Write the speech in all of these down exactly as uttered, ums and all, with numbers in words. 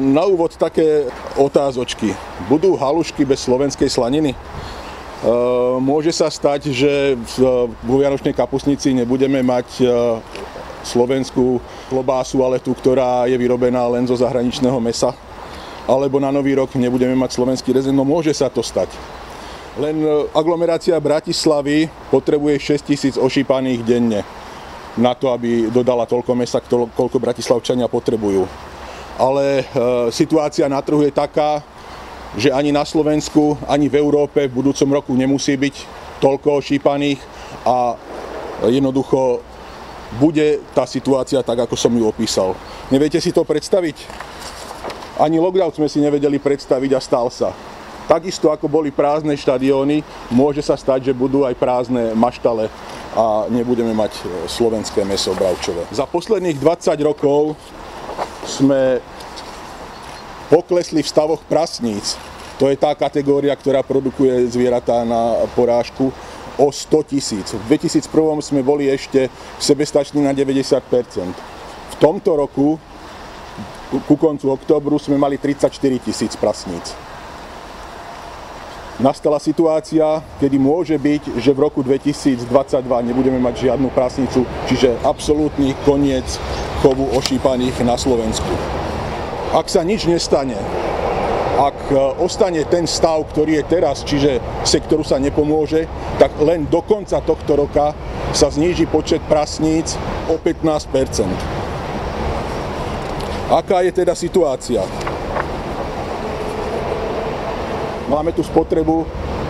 Na úvod také otázočky. Budú halušky bez slovenskej slaniny? Môže sa stať, že v vianočnej kapustnici nebudeme mať slovenskú klobásu, ale tú, ktorá je vyrobená len zo zahraničného mäsa. Alebo na Nový rok nebudeme mať slovenský rezent. No môže sa to stať. Len aglomerácia Bratislavy potrebuje šesť tisíc ošípaných denne na to, aby dodala toľko mäsa, koľko bratislavčania potrebujú. Ale e, situácia na trhu je taká, že ani na Slovensku, ani v Európe v budúcom roku nemusí byť toľko ošípaných a jednoducho bude tá situácia tak, ako som ju opísal. Neviete si to predstaviť? Ani lockdown sme si nevedeli predstaviť a stal sa. Takisto ako boli prázdne štadióny, môže sa stať, že budú aj prázdne maštale a nebudeme mať slovenské mäso bravčové. Za posledných dvadsať rokov sme poklesli v stavoch prasníc. To je tá kategória, ktorá produkuje zvieratá na porážku, o sto tisíc. V dvetisícjeden sme boli ešte sebestační na deväťdesiat percent. V tomto roku, ku koncu októbru, sme mali tridsaťštyri tisíc prasníc. Nastala situácia, kedy môže byť, že v roku dvetisícdvadsaťdva nebudeme mať žiadnu prasnicu, čiže absolútny koniec chovu ošípaných na Slovensku. Ak sa nič nestane, ak ostane ten stav, ktorý je teraz, čiže sektoru sa nepomôže, tak len do konca tohto roka sa zníži počet prasníc o pätnásť percent. Aká je teda situácia? Máme tu spotrebu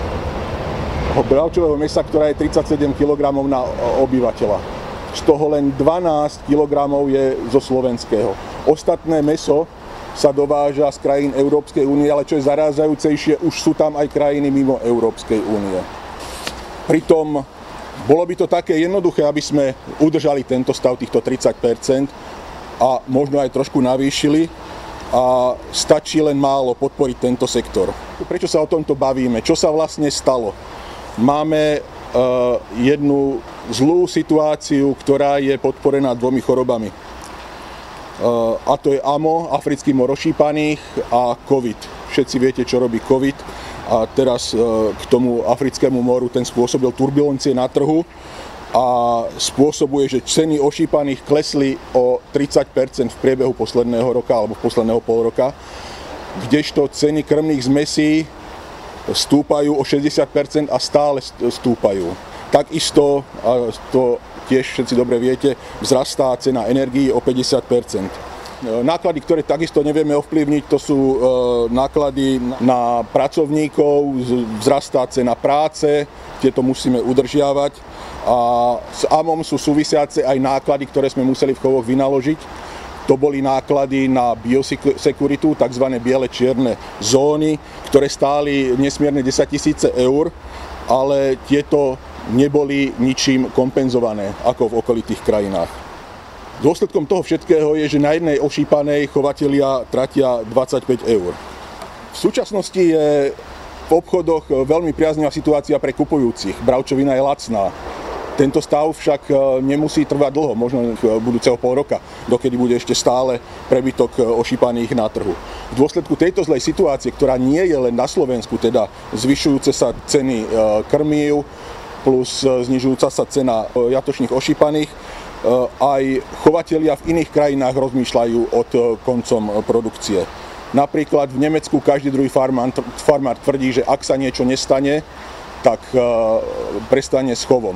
bravčového mäsa, ktorá je tridsaťsedem kilogramov na obyvateľa. Z toho len dvanásť kilogramov je zo slovenského. Ostatné mäso sa dováža z krajín Európskej únie, ale čo je zarážajúcejšie, už sú tam aj krajiny mimo Európskej únie. Pritom bolo by to také jednoduché, aby sme udržali tento stav, týchto tridsať percent a možno aj trošku navýšili, a stačí len málo podporiť tento sektor. Prečo sa o tomto bavíme? Čo sa vlastne stalo? Máme uh, jednu zlú situáciu, ktorá je podporená dvomi chorobami. Uh, a to je á em o, africký mor ošípaných, a COVID. Všetci viete, čo robí COVID. A teraz uh, k tomu africkému moru ten spôsobil turbulencie na trhu a spôsobuje, že ceny ošípaných klesli o tridsať percent v priebehu posledného roka alebo posledného pol roka, kdežto ceny krmných zmesí stúpajú o šesťdesiat percent a stále stúpajú. Takisto, a to tiež všetci dobre viete, vzrastá cena energií o päťdesiat percent. Náklady, ktoré takisto nevieme ovplyvniť, to sú náklady na pracovníkov, vzrastá cena práce, tieto musíme udržiavať. A s á em om sú súvisiace aj náklady, ktoré sme museli v chovoch vynaložiť. To boli náklady na biosekuritu, tzv. Biele čierne zóny, ktoré stáli nesmierne desaťtisíce eur, ale tieto neboli ničím kompenzované, ako v okolitých krajinách. Dôsledkom toho všetkého je, že na jednej ošípanej chovatelia tratia dvadsaťpäť eur. V súčasnosti je v obchodoch veľmi priaznivá situácia pre kupujúcich. Bravčovina je lacná. Tento stav však nemusí trvať dlho, možno budúceho pol roka, dokedy bude ešte stále prebytok ošípaných na trhu. V dôsledku tejto zlej situácie, ktorá nie je len na Slovensku, teda zvyšujúce sa ceny krmív plus znižujúca sa cena jatočných ošípaných, aj chovatelia v iných krajinách rozmýšľajú od koncom produkcie. Napríklad v Nemecku každý druhý farmár, farmár tvrdí, že ak sa niečo nestane, tak prestane s chovom.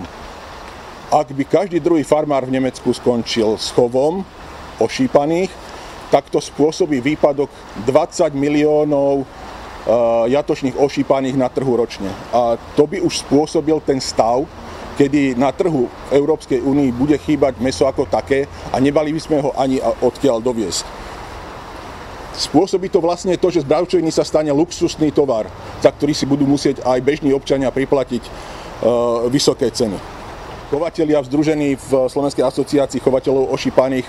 Ak by každý druhý farmár v Nemecku skončil s chovom ošípaných, tak to spôsobí výpadok dvadsať miliónov jatočných ošípaných na trhu ročne. A to by už spôsobil ten stav, kedy na trhu v Európskej únii bude chýbať mäso ako také a nebali by sme ho ani odtiaľ doviesť. Spôsobí to vlastne to, že z bravčoviny sa stane luxusný tovar, za ktorý si budú musieť aj bežní občania priplatiť uh, vysoké ceny. Chovatelia združení v Slovenskej asociácii chovateľov ošípaných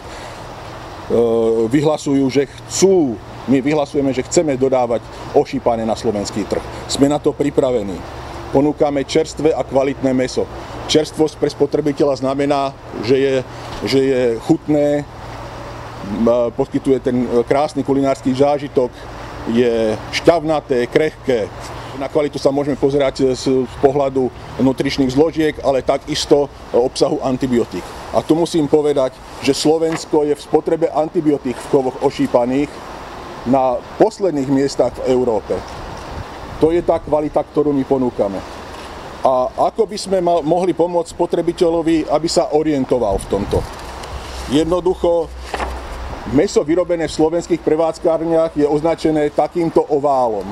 uh, vyhlasujú, že chcú, my vyhlasujeme, že chceme dodávať ošípané na slovenský trh. Sme na to pripravení. Ponúkame čerstvé a kvalitné mäso. Čerstvosť pre spotrebiteľa znamená, že je, že je chutné, poskytuje ten krásny kulinársky zážitok, je šťavnaté, krehké. Na kvalitu sa môžeme pozerať z pohľadu nutričných zložiek, ale takisto obsahu antibiotík. A tu musím povedať, že Slovensko je v spotrebe antibiotík v chovoch ošípaných na posledných miestach v Európe. To je tá kvalita, ktorú my ponúkame. A ako by sme mohli pomôcť spotrebiteľovi, aby sa orientoval v tomto? Jednoducho, mäso vyrobené v slovenských prevádzkárniach je označené takýmto oválom.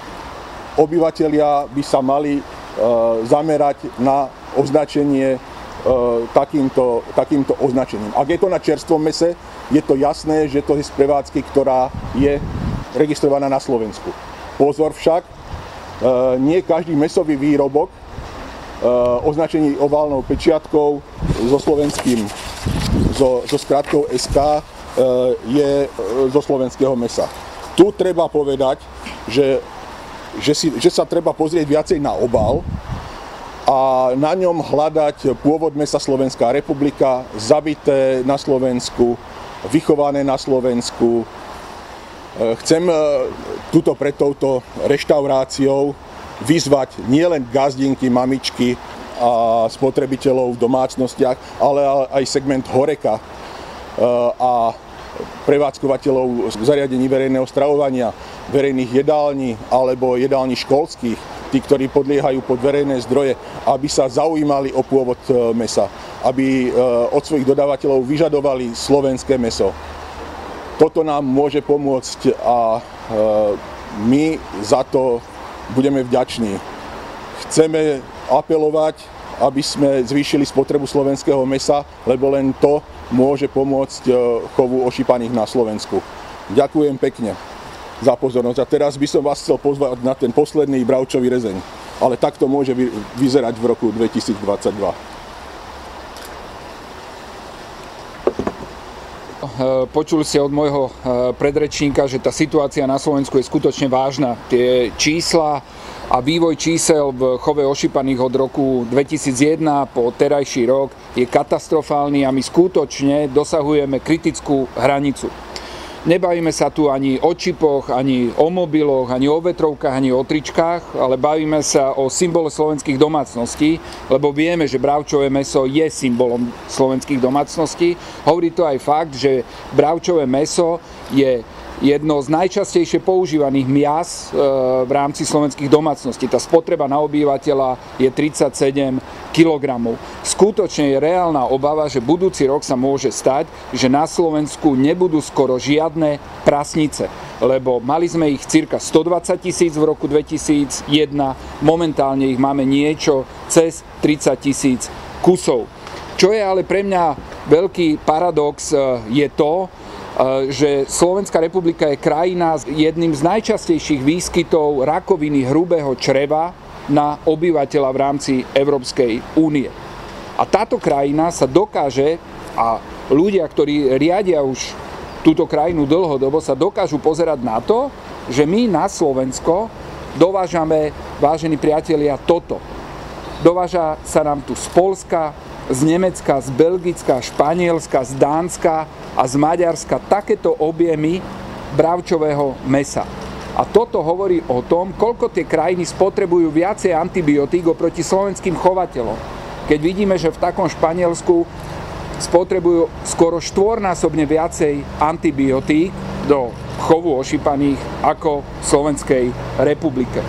Obyvatelia by sa mali e, zamerať na označenie e, takýmto, takýmto označením. Ak je to na čerstvom mäse, je to jasné, že to je z prevádzky, ktorá je registrovaná na Slovensku. Pozor však, nie každý mäsový výrobok označený oválnou pečiatkou so slovenským, so, so skratkou es ká je zo slovenského mäsa. Tu treba povedať, že, že, si, že sa treba pozrieť viacej na obal a na ňom hľadať pôvod mäsa Slovenská republika, zabité na Slovensku, vychované na Slovensku. Chcem tuto pred touto reštauráciou vyzvať nielen gazdinky, mamičky a spotrebiteľov v domácnostiach, ale aj segment horeka a prevádzkovateľov zariadení verejného stravovania, verejných jedální alebo jedální školských, tí, ktorí podliehajú pod verejné zdroje, aby sa zaujímali o pôvod mäsa, aby od svojich dodávateľov vyžadovali slovenské mäso. Toto nám môže pomôcť a my za to budeme vďační. Chceme apelovať, aby sme zvýšili spotrebu slovenského mäsa, lebo len to môže pomôcť chovu ošípaných na Slovensku. Ďakujem pekne za pozornosť. A teraz by som vás chcel pozvať na ten posledný bravčový rezeň. Ale takto môže vyzerať v roku dvetisícdvadsaťdva. Počuli ste od môjho predrečníka, že tá situácia na Slovensku je skutočne vážna. Tie čísla a vývoj čísel v chove ošípaných od roku dvetisícjeden po terajší rok je katastrofálny a my skutočne dosahujeme kritickú hranicu. Nebavíme sa tu ani o čipoch, ani o mobiloch, ani o vetrovkách, ani o tričkách, ale bavíme sa o symbole slovenských domácností, lebo vieme, že bravčové mäso je symbolom slovenských domácností. Hovorí to aj fakt, že bravčové mäso je jedno z najčastejšie používaných mias v rámci slovenských domácností. Tá spotreba na obyvateľa je tridsaťsedem kilogramov. Skutočne je reálna obava, že budúci rok sa môže stať, že na Slovensku nebudú skoro žiadne prasnice, lebo mali sme ich cirka stodvadsať tisíc v roku dvetisícjeden, momentálne ich máme niečo cez tridsať tisíc kusov. Čo je ale pre mňa veľký paradox, je to, že Slovenská republika je krajina s jedným z najčastejších výskytov rakoviny hrubého čreva na obyvateľa v rámci Európskej únie. A táto krajina sa dokáže, a ľudia, ktorí riadia už túto krajinu dlhodobo, sa dokážu pozerať na to, že my na Slovensko dovážame, vážení priatelia, toto. Dováža sa nám tu z Poľska, z Nemecka, z Belgicka, Španielska, z Dánska a z Maďarska takéto objemy bravčového mäsa. A toto hovorí o tom, koľko tie krajiny spotrebujú viacej antibiotík oproti slovenským chovateľom. Keď vidíme, že v takom Španielsku spotrebujú skoro štvornásobne viacej antibiotík do chovu ošípaných ako v Slovenskej republike.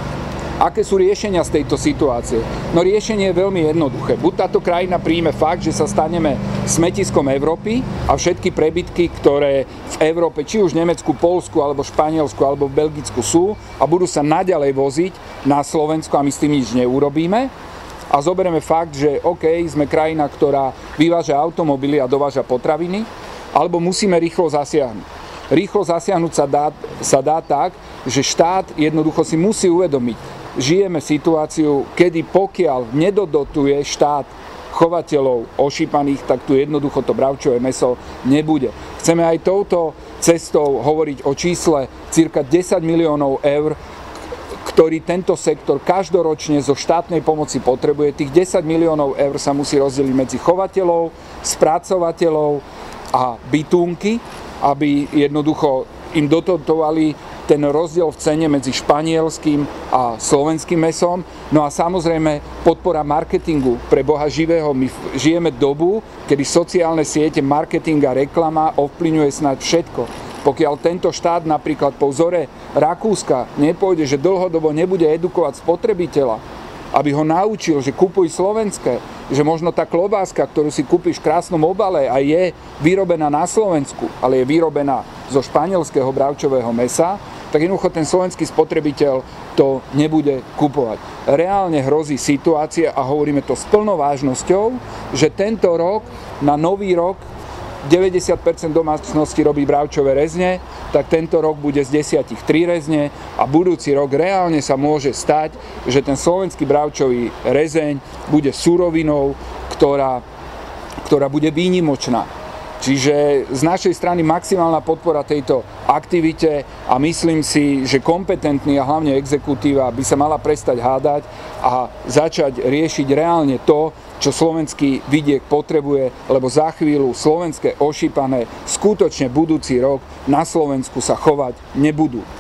Aké sú riešenia z tejto situácie? No riešenie je veľmi jednoduché. Buď táto krajina príjme fakt, že sa staneme smetiskom Európy a všetky prebytky, ktoré v Európe, či už v Nemecku, Poľsku, alebo Španielsku, alebo v Belgicku sú a budú sa naďalej voziť na Slovensku a my s tým nič neurobíme. A zoberieme fakt, že OK, sme krajina, ktorá vyváža automobily a dováža potraviny, alebo musíme rýchlo zasiahnuť. Rýchlo zasiahnuť sa dá, sa dá tak, že štát jednoducho si musí uvedomiť, žijeme situáciu, kedy pokiaľ nedodotuje štát chovateľov ošípaných, tak tu jednoducho to bravčové mäso nebude. Chceme aj touto cestou hovoriť o čísle cirka desať miliónov eur, ktorý tento sektor každoročne zo štátnej pomoci potrebuje. Tých desať miliónov eur sa musí rozdeliť medzi chovateľov, spracovateľov, a bytunky, aby jednoducho im dotovali ten rozdiel v cene medzi španielským a slovenským mesom. No a samozrejme podpora marketingu pre Boha živého. My žijeme dobu, kedy sociálne siete, marketing a reklama ovplyvňuje snáď všetko. Pokiaľ tento štát napríklad po vzore Rakúska nepôjde, že dlhodobo nebude edukovať spotrebiteľa, aby ho naučil, že kupuj slovenské, že možno tá klobáska, ktorú si kúpiš v krásnom obale a je vyrobená na Slovensku, ale je vyrobená zo španielského bravčového mäsa, tak jednoducho ten slovenský spotrebiteľ to nebude kupovať. Reálne hrozí situácia, a hovoríme to s plnou vážnosťou, že tento rok, na nový rok, deväťdesiat percent domácnosti robí bravčové rezne, tak tento rok bude z desiatich tri rezne a budúci rok reálne sa môže stať, že ten slovenský bravčový rezeň bude surovinou, ktorá, ktorá bude výnimočná. Čiže z našej strany maximálna podpora tejto aktivite a myslím si, že kompetentný a hlavne exekutíva by sa mala prestať hádať a začať riešiť reálne to, čo slovenský vidiek potrebuje, lebo za chvíľu slovenské ošípané skutočne budúci rok na Slovensku sa chovať nebudú.